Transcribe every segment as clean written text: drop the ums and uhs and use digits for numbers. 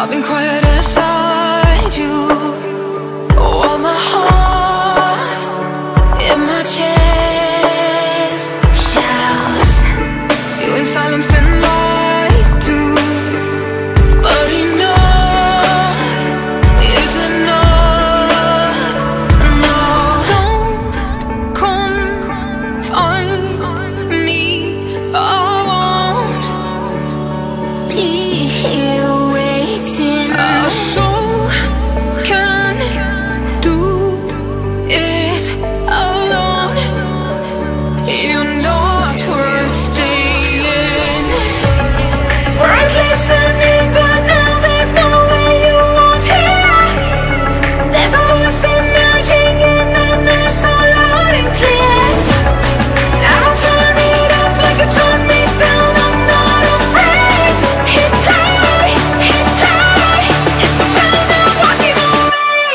I've been quiet inside you, while my heart in my chest shouts, feeling silenced and lied to. But enough is enough. No, don't come find me. I won't be here waiting. Our soul can do it alone. You're not worth staying. We're listening, but now there's no way you won't hear. There's a voice emerging in the night, so loud and clear. I don't turn it up like it turned me down. I'm not afraid. Hit play, hit play. It's the sound of walking away.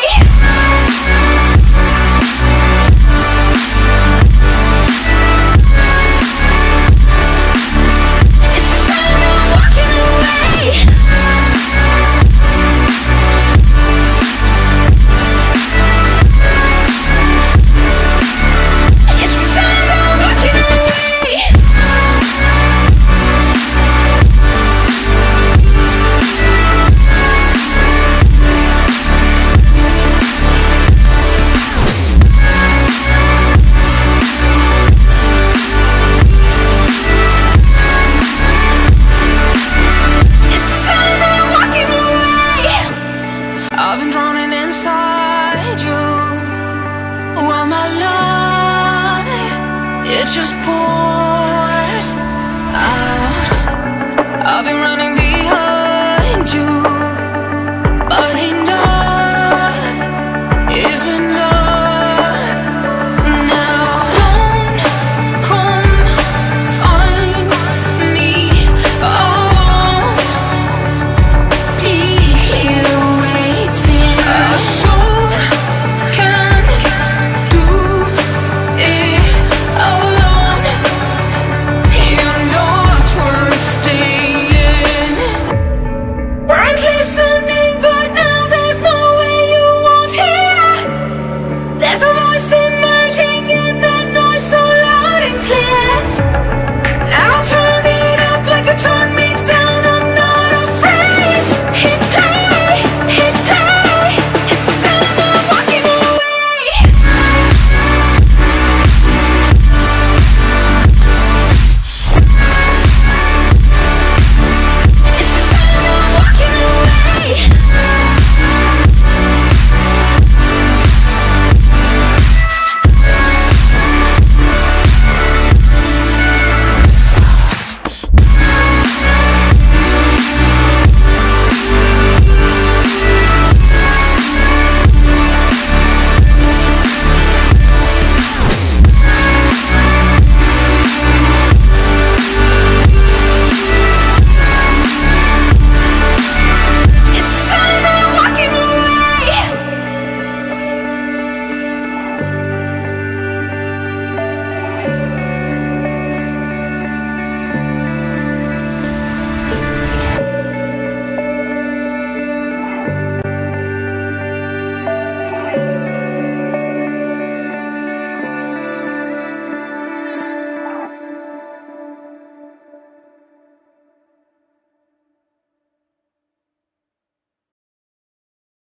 It's the sound of walking away. It's the sound of walking away. It's the sound of walking away. I've been drowning inside you, while my love, it just pours out. I've been running